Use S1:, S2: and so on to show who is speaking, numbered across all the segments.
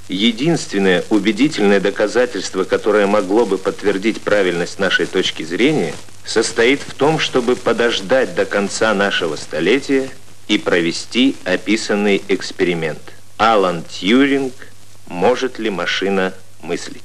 S1: Единственное убедительное доказательство, которое могло бы подтвердить правильность нашей точки зрения, состоит в том, чтобы подождать до конца нашего столетия и провести описанный эксперимент. Алан Тьюринг, может ли машина мыслить?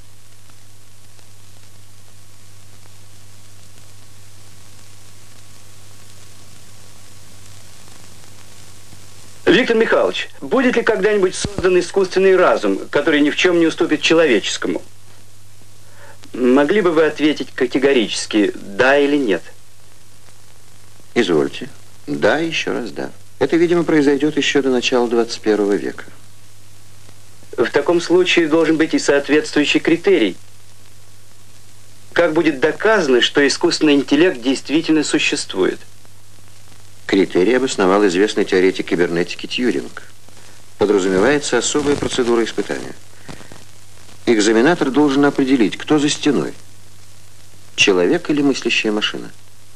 S2: Виктор Михайлович, будет ли когда-нибудь создан искусственный разум, который ни в чем не уступит человеческому? Могли бы вы ответить категорически, да или нет?
S3: Извольте. Да, еще раз да. Это, видимо, произойдет еще до начала 21 века.
S2: В таком случае должен быть и соответствующий критерий. Как будет доказано, что искусственный интеллект действительно существует?
S3: Критерий обосновал известный теоретик кибернетики Тьюринг. Подразумевается особая процедура испытания. Экзаменатор должен определить, кто за стеной. Человек или мыслящая машина.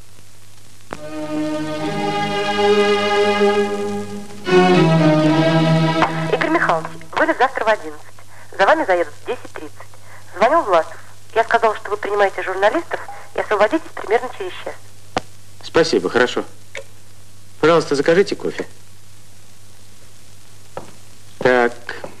S4: Игорь Михайлович, вылет завтра в 11. За вами заедут в 10:30. Звонил Власов. Я сказал, что вы принимаете журналистов и освободитесь примерно через час.
S5: Спасибо, хорошо. Пожалуйста, закажите кофе. Так.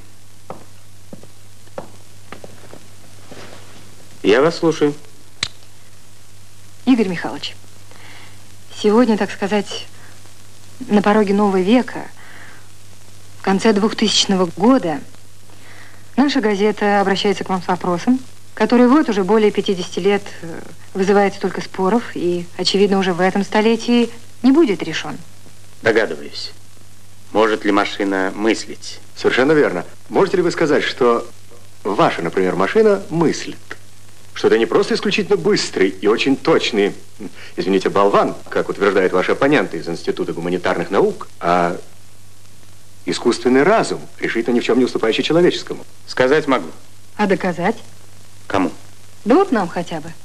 S5: Я вас слушаю.
S6: Игорь Михайлович, сегодня, так сказать, на пороге нового века, в конце 2000 года, наша газета обращается к вам с вопросом, который вот уже более 50 лет вызывает столько споров и, очевидно, уже в этом столетии не будет решен.
S5: Догадываюсь. Может ли машина мыслить?
S7: Совершенно верно. Можете ли вы сказать, что ваша, например, машина мыслит? Что это не просто исключительно быстрый и очень точный, извините, болван, как утверждают ваши оппоненты из Института гуманитарных наук, а искусственный разум, решительно ни в чем не уступающий человеческому.
S5: Сказать могу.
S6: А доказать?
S5: Кому?
S6: Да вот нам хотя бы.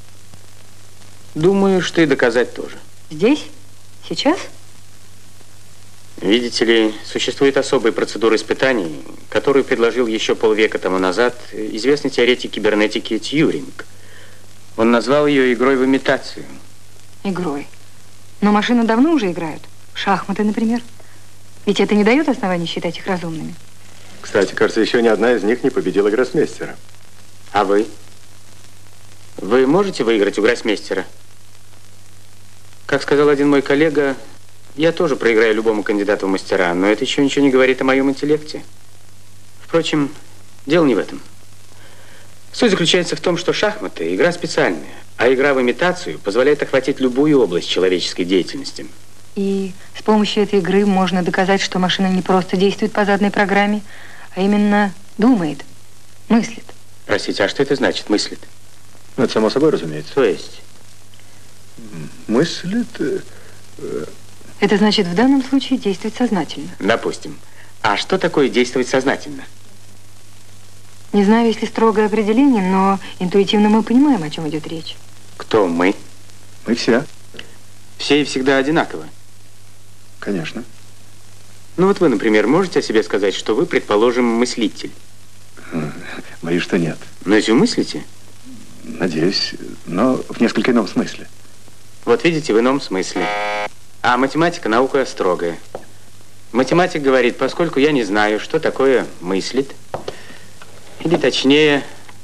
S5: Думаю, что и доказать тоже.
S6: Здесь? Сейчас?
S5: Видите ли, существует особая процедура испытаний, которую предложил еще полвека тому назад известный теоретик кибернетики Тьюринг. Он назвал ее игрой в имитацию.
S6: Игрой? Но машины давно уже играют. Шахматы, например. Ведь это не дает оснований считать их разумными.
S7: Кстати, кажется, еще ни одна из них не победила гроссмейстера.
S5: А вы? Вы можете выиграть у гроссмейстера? Как сказал один мой коллега, я тоже проиграю любому кандидату в мастера, но это еще ничего не говорит о моем интеллекте. Впрочем, дело не в этом. Суть заключается в том, что шахматы – игра специальная, а игра в имитацию позволяет охватить любую область человеческой деятельности.
S6: И с помощью этой игры можно доказать, что машина не просто действует по заданной программе, а именно думает, мыслит.
S5: Простите, а что это значит, мыслит?
S7: Ну, это само собой, разумеется.
S5: То есть?
S7: Мыслит...
S6: Это значит, в данном случае действовать сознательно.
S5: Допустим. А что такое действовать сознательно?
S6: Не знаю, есть ли строгое определение, но интуитивно мы понимаем, о чем идет речь.
S5: Кто мы?
S7: Мы все.
S5: Все и всегда одинаково.
S7: Конечно.
S5: Ну вот вы, например, можете о себе сказать, что вы, предположим, мыслитель?
S7: Боюсь, что нет.
S5: Но если вы мыслите?
S7: Надеюсь, но в несколько ином смысле.
S5: Вот видите, в ином смысле. А математика наука строгая. Математик говорит, поскольку я не знаю, что такое мыслит, или точнее,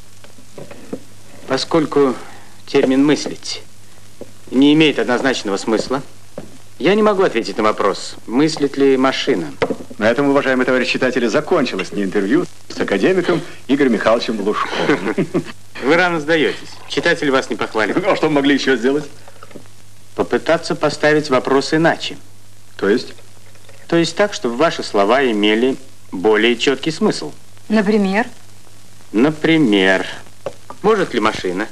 S5: поскольку термин «мыслить» не имеет однозначного смысла, я не могу ответить на вопрос, мыслит ли машина.
S7: На этом, уважаемые товарищи читатели, закончилось не интервью с академиком Игорем Михайловичем Лужковым.
S5: Вы рано сдаетесь. Читатель вас не похвалит.
S7: Ну, а что мы могли еще сделать?
S5: Попытаться поставить вопрос иначе.
S7: То есть?
S5: То есть так, чтобы ваши слова имели более четкий смысл.
S6: Например?
S5: Например, может ли машина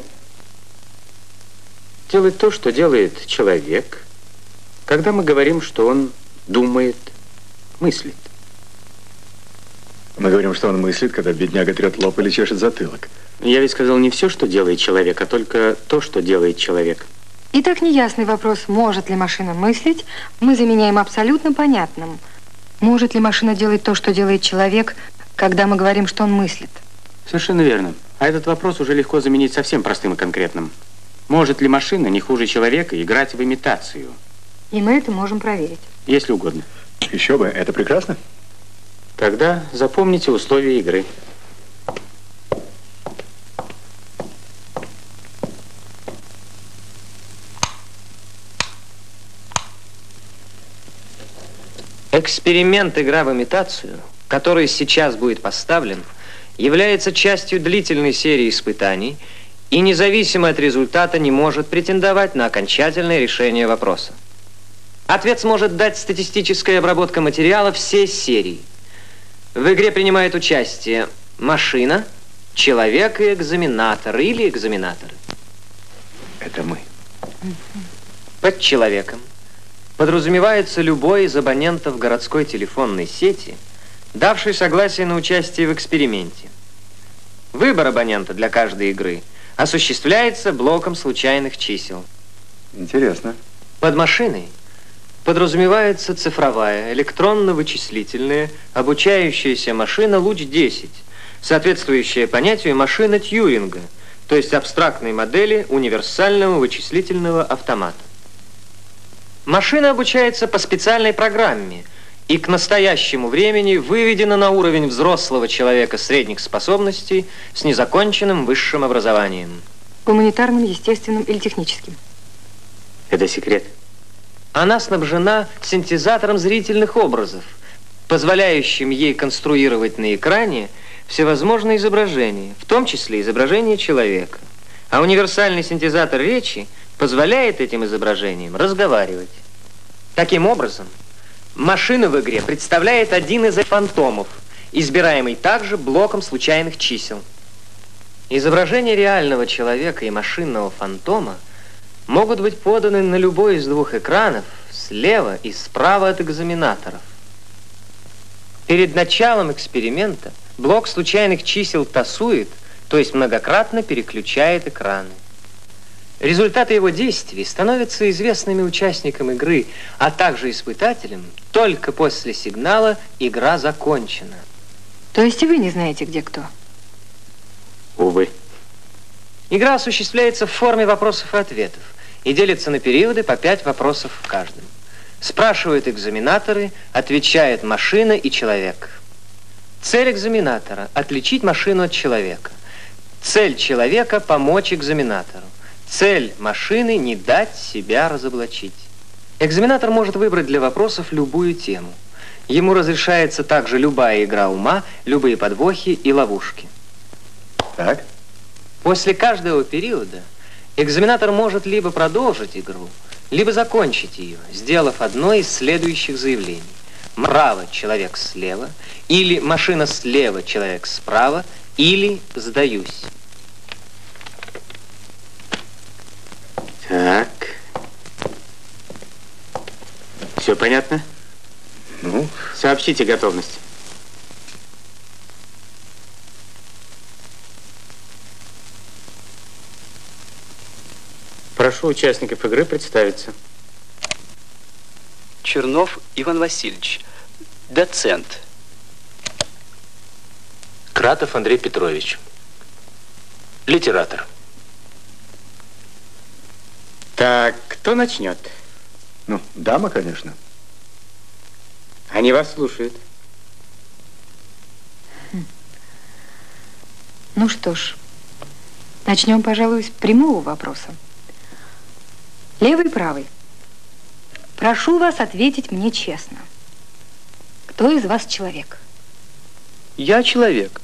S5: делать то, что делает человек, когда мы говорим, что он думает, мыслит?
S7: Мы говорим, что он мыслит, когда бедняга трет лоб или чешет затылок.
S5: Я ведь сказал не все, что делает человек, а только то, что делает человек.
S6: Итак, неясный вопрос, может ли машина мыслить, мы заменяем абсолютно понятным. Может ли машина делать то, что делает человек, когда мы говорим, что он мыслит.
S5: Совершенно верно. А этот вопрос уже легко заменить совсем простым и конкретным. Может ли машина, не хуже человека, играть в имитацию?
S6: И мы это можем проверить.
S5: Если угодно.
S7: Еще бы, это прекрасно.
S5: Тогда запомните условия игры.
S8: Эксперимент «Игра в имитацию», который сейчас будет поставлен, является частью длительной серии испытаний и независимо от результата не может претендовать на окончательное решение вопроса. Ответ сможет дать статистическая обработка материала всей серии. В игре принимает участие машина, человек и экзаменатор или экзаменаторы.
S7: Это мы.
S8: Под человеком подразумевается любой из абонентов городской телефонной сети, давший согласие на участие в эксперименте. Выбор абонента для каждой игры осуществляется блоком случайных чисел.
S7: Интересно.
S8: Под машиной подразумевается цифровая, электронно-вычислительная, обучающаяся машина «Луч-10», соответствующая понятию машина Тьюринга, то есть абстрактной модели универсального вычислительного автомата. Машина обучается по специальной программе и к настоящему времени выведена на уровень взрослого человека средних способностей с незаконченным высшим образованием.
S6: Гуманитарным, естественным или техническим.
S5: Это секрет.
S8: Она снабжена синтезатором зрительных образов, позволяющим ей конструировать на экране всевозможные изображения, в том числе изображение человека. А универсальный синтезатор речи позволяет этим изображениям разговаривать. Таким образом, машина в игре представляет один из фантомов, избираемый также блоком случайных чисел. Изображения реального человека и машинного фантома могут быть поданы на любой из двух экранов, слева и справа от экзаменаторов. Перед началом эксперимента блок случайных чисел тасует, то есть многократно переключает экраны. Результаты его действий становятся известными участникам игры, а также испытателям только после сигнала «Игра закончена».
S6: То есть и вы не знаете, где кто?
S5: Увы.
S8: Игра осуществляется в форме вопросов и ответов и делится на периоды по 5 вопросов в каждом. Спрашивают экзаменаторы, отвечает машина и человек. Цель экзаменатора – отличить машину от человека. Цель человека – помочь экзаменатору. Цель машины – не дать себя разоблачить. Экзаменатор может выбрать для вопросов любую тему. Ему разрешается также любая игра ума, любые подвохи и ловушки.
S7: Так.
S8: После каждого периода экзаменатор может либо продолжить игру, либо закончить ее, сделав одно из следующих заявлений. Справа человек слева, или машина слева, человек справа, или сдаюсь.
S5: Так. Все понятно?
S7: Ну?
S5: Сообщите готовность. Прошу участников игры представиться.
S2: Чернов Иван Васильевич, доцент.
S1: Кратов Андрей Петрович, литератор.
S5: Так, кто начнет?
S7: Ну, дама, конечно.
S5: Они вас слушают.
S6: Ну что ж, начнем, пожалуй, с прямого вопроса. Левый и правый. Прошу вас ответить мне честно. Кто из вас человек?
S2: Я человек.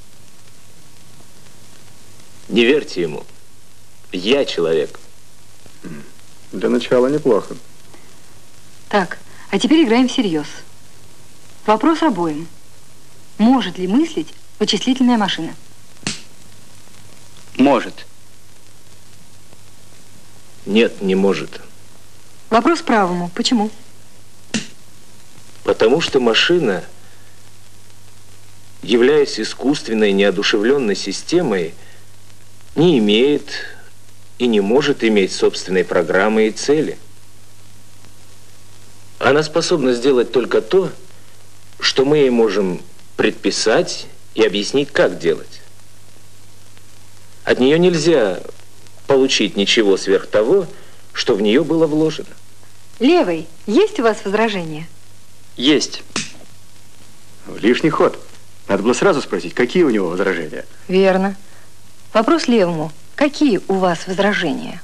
S1: Не верьте ему. Я человек.
S7: Для начала неплохо.
S6: Так, а теперь играем всерьез. Вопрос обоим. Может ли мыслить вычислительная машина?
S2: Может.
S1: Нет, не может.
S6: Вопрос правому. Почему?
S1: Потому что машина, являясь искусственной, неодушевленной системой, не имеет и не может иметь собственной программы и цели. Она способна сделать только то, что мы ей можем предписать и объяснить, как делать. От нее нельзя получить ничего сверх того, что в нее было вложено.
S6: Левый, есть у вас возражения?
S2: Есть.
S7: Лишний ход. Надо было сразу спросить, какие у него возражения.
S6: Верно. Вопрос левому. Какие у вас возражения?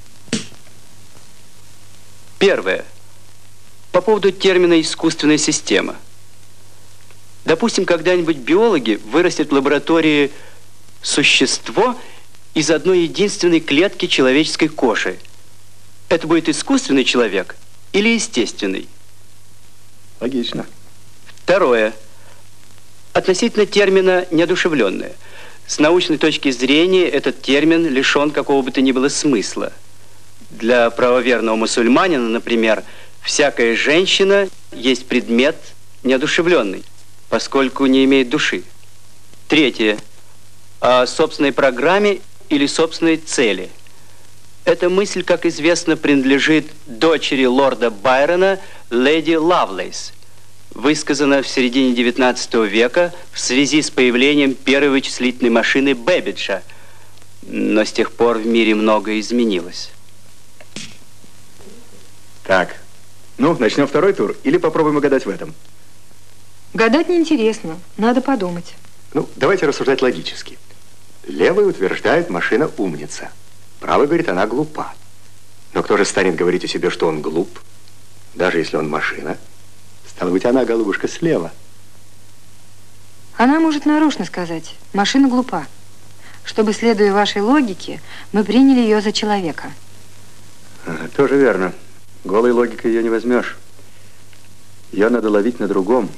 S2: Первое. По поводу термина «искусственная система». Допустим, когда-нибудь биологи вырастят в лаборатории существо из одной единственной клетки человеческой кожи. Это будет искусственный человек или естественный?
S7: Логично.
S2: Второе. Относительно термина «неодушевленное». С научной точки зрения этот термин лишен какого бы то ни было смысла. Для правоверного мусульманина, например, всякая женщина есть предмет неодушевленный, поскольку не имеет души. Третье. О собственной программе или собственной цели. Эта мысль, как известно, принадлежит дочери лорда Байрона, леди Лавлейс. Высказана в середине XIX века в связи с появлением первой вычислительной машины Бэббиджа. Но с тех пор в мире многое изменилось.
S7: Так, ну, начнем второй тур или попробуем угадать в этом?
S6: Гадать неинтересно, надо подумать.
S7: Ну, давайте рассуждать логически. Левый утверждает, машина умница. Правый говорит, она глупа. Но кто же станет говорить о себе, что он глуп, даже если он машина? Стало быть, она, голубушка, слева.
S6: Она может нарочно сказать, машина глупа. Чтобы, следуя вашей логике, мы приняли ее за человека.
S7: Ага, тоже верно. Голой логикой ее не возьмешь. Ее надо ловить на другом.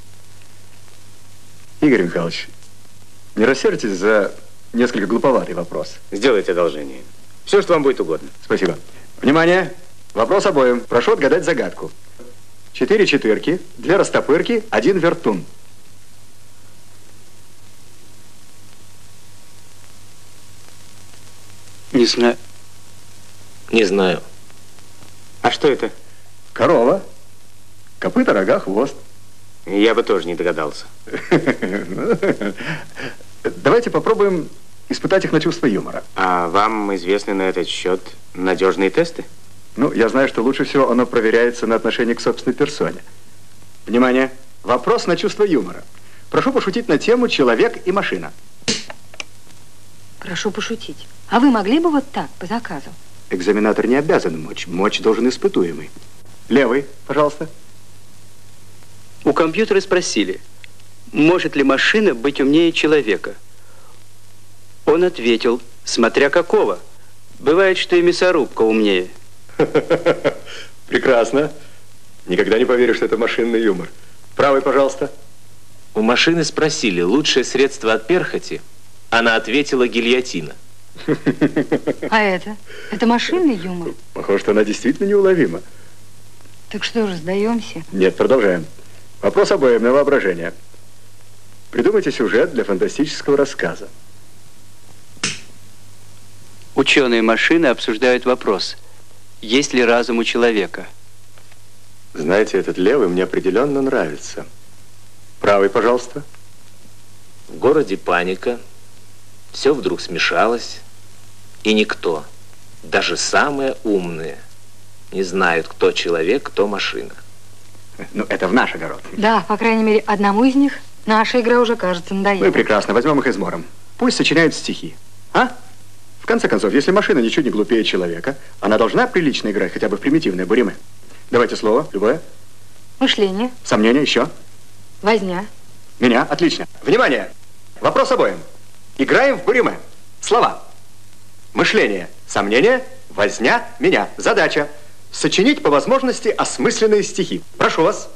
S7: Игорь Михайлович, не рассердитесь за несколько глуповатый вопрос?
S5: Сделайте одолжение. Все, что вам будет угодно.
S7: Спасибо. Внимание! Вопрос обоим. Прошу отгадать загадку. 4 четырки, 2 растопырки, 1 вертун.
S2: Не знаю.
S1: Не знаю.
S5: А что это?
S7: Корова. Копыта, рога, хвост.
S5: Я бы тоже не догадался.
S7: Давайте попробуем испытать их на чувство юмора.
S5: А вам известны на этот счет надежные тесты?
S7: Ну, я знаю, что лучше всего оно проверяется на отношение к собственной персоне. Внимание! Вопрос на чувство юмора. Прошу пошутить на тему «Человек и машина».
S6: Прошу пошутить. А вы могли бы вот так, по заказу?
S7: Экзаменатор не обязан мочь. Мочь должен испытуемый. Левый, пожалуйста.
S2: У компьютера спросили, может ли машина быть умнее человека. Он ответил, смотря какого. Бывает, что и мясорубка умнее.
S7: Прекрасно. Никогда не поверю, что это машинный юмор. Правый, пожалуйста.
S1: У машины спросили, лучшее средство от перхоти. Она ответила, гильотина.
S6: А это? Это машинный юмор?
S7: Похоже, что она действительно неуловима.
S6: Так что же, сдаемся?
S7: Нет, продолжаем. Вопрос обоим на воображение. Придумайте сюжет для фантастического рассказа.
S2: Ученые машины обсуждают вопрос, есть ли разум у человека.
S7: Знаете, этот левый мне определенно нравится. Правый, пожалуйста.
S1: В городе паника. Все вдруг смешалось. И никто, даже самые умные, не знают, кто человек, кто машина.
S7: Ну, это в наш огород.
S6: Да, по крайней мере, одному из них наша игра уже, кажется, надоела.
S7: Ну и прекрасно, возьмем их измором. Пусть сочиняют стихи. А? В конце концов, если машина ничуть не глупее человека, она должна прилично играть хотя бы в примитивное буриме. Давайте слово, любое.
S6: Мышление.
S7: Сомнение, еще.
S6: Возня.
S7: Меня, отлично. Внимание! Вопрос обоим. Играем в буриме. Слова. Мышление, сомнение, возня, меня. Задача. Сочинить по возможности осмысленные стихи. Прошу вас.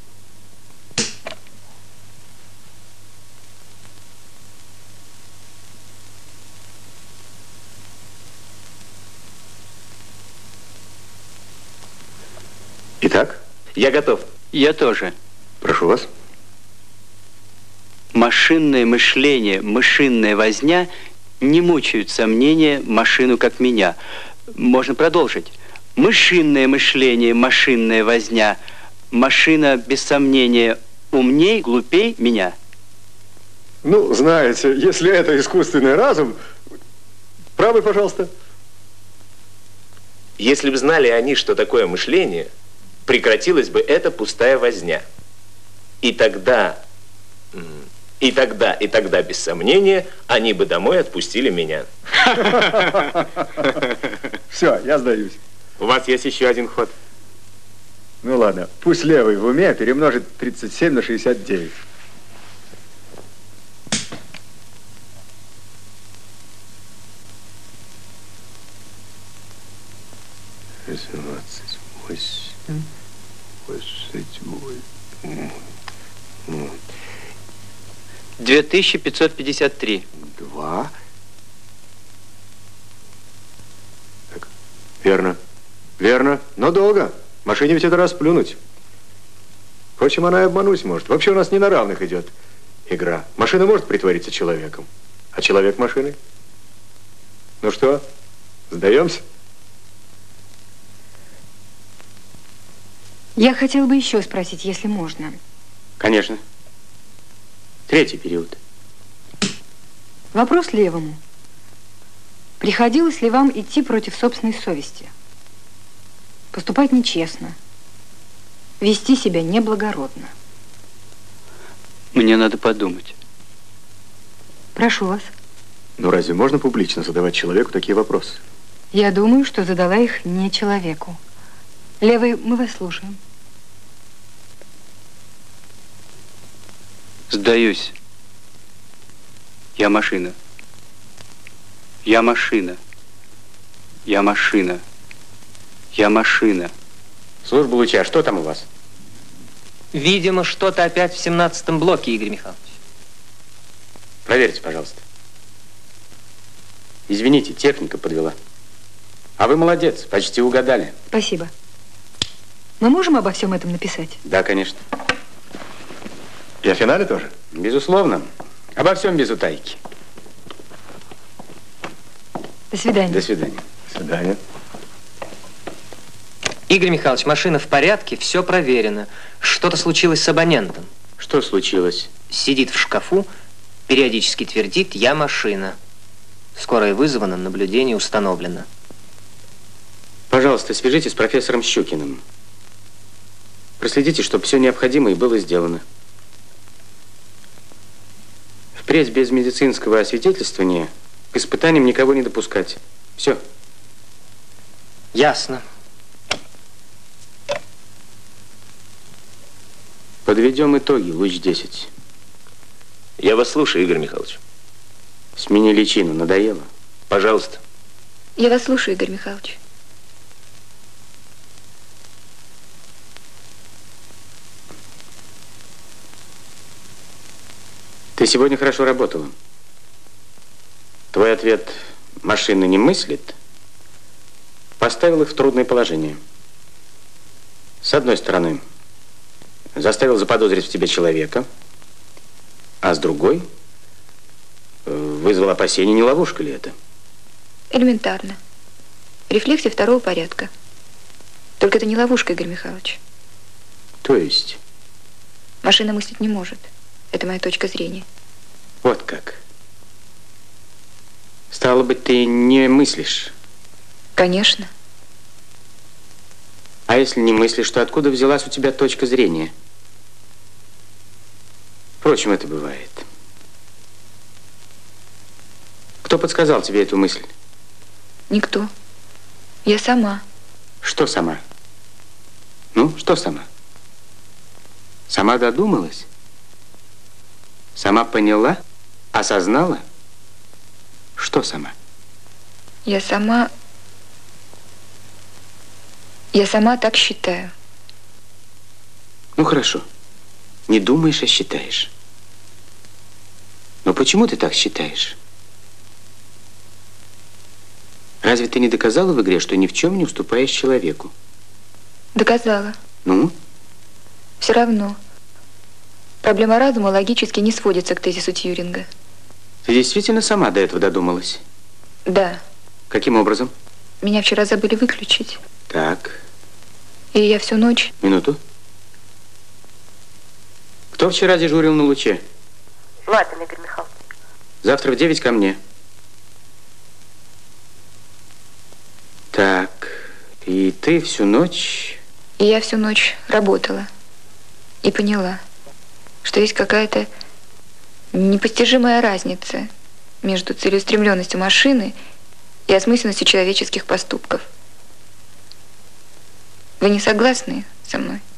S7: Итак?
S1: Я готов.
S2: Я тоже.
S7: Прошу вас.
S2: Машинное мышление, мышиная возня не мучают сомнения машину, как меня. Можно продолжить. Мышиное мышление, машинная возня. Машина, без сомнения, умней, глупей меня.
S7: Ну, знаете, если это искусственный разум... Правый, пожалуйста.
S1: Если бы знали они, что такое мышление, прекратилась бы эта пустая возня. И тогда, без сомнения, они бы домой отпустили меня.
S7: Все, я сдаюсь.
S5: У вас есть еще один ход.
S7: Ну ладно, пусть левый в уме перемножит 37 на 69.
S2: Ну. 2553.
S7: 2. Так, верно. Верно, но долго. Машине ведь это раз плюнуть. Впрочем, она и обмануть может. Вообще у нас не на равных идет игра. Машина может притвориться человеком, а человек машиной. Ну что, сдаемся?
S6: Я хотела бы еще спросить, если можно.
S5: Конечно. Третий период.
S6: Вопрос левому. Приходилось ли вам идти против собственной совести? Поступать нечестно. Вести себя неблагородно.
S2: Мне надо подумать.
S6: Прошу вас.
S7: Ну разве можно публично задавать человеку такие вопросы?
S6: Я думаю, что задала их не человеку. Левый, мы вас слушаем.
S2: Сдаюсь. Я машина. Я машина. Я машина. Я машина.
S5: Служба луча, что там у вас?
S8: Видимо, что-то опять в 17-м блоке, Игорь Михайлович.
S5: Проверьте, пожалуйста. Извините, техника подвела. А вы молодец, почти угадали.
S6: Спасибо. Мы можем обо всем этом написать?
S5: Да, конечно.
S7: И о финале тоже?
S5: Безусловно. Обо всем без утайки.
S6: До свидания.
S5: До свидания.
S7: До свидания.
S8: Игорь Михайлович, машина в порядке, все проверено. Что-то случилось с абонентом.
S5: Что случилось?
S8: Сидит в шкафу, периодически твердит «я машина». Скорая вызвана, наблюдение установлено.
S5: Пожалуйста, свяжитесь с профессором Щукиным. Проследите, чтобы все необходимое было сделано. Впредь без медицинского освидетельствования к испытаниям никого не допускать. Все.
S8: Ясно.
S5: Подведем итоги, луч 10.
S1: Я вас слушаю, Игорь Михайлович.
S5: Смени личину, надоело?
S1: Пожалуйста.
S9: Я вас слушаю, Игорь Михайлович.
S5: Ты сегодня хорошо работала. Твой ответ «машина не мыслит» поставил их в трудное положение. С одной стороны, заставил заподозрить в тебе человека, а с другой вызвал опасение, не ловушка ли это?
S9: Элементарно. Рефлексия второго порядка. Только это не ловушка, Игорь Михайлович.
S5: То есть?
S9: Машина мыслить не может. Это моя точка зрения.
S5: Вот как. Стало быть, ты не мыслишь?
S9: Конечно.
S5: А если не мыслишь, то откуда взялась у тебя точка зрения? Впрочем, это бывает. Кто подсказал тебе эту мысль?
S9: Никто. Я сама.
S5: Что сама? Ну, что сама? Сама додумалась? Сама поняла? Осознала? Что сама?
S9: Я сама так считаю.
S5: Ну, хорошо. Не думаешь, а считаешь. Но почему ты так считаешь? Разве ты не доказала в игре, что ни в чем не уступаешь человеку?
S9: Доказала.
S5: Ну?
S9: Все равно. Проблема разума логически не сводится к тезису Тьюринга.
S5: Ты действительно сама до этого додумалась?
S9: Да.
S5: Каким образом?
S9: Меня вчера забыли выключить.
S5: Так.
S9: И я всю ночь...
S5: Минуту. Кто вчера дежурил на луче?
S4: Ладно, Игорь Михайлович.
S5: Завтра в 9 ко мне. Так, и ты всю ночь...
S9: И я всю ночь работала и поняла, что есть какая-то непостижимая разница между целеустремленностью машины и осмысленностью человеческих поступков. Вы не согласны со мной?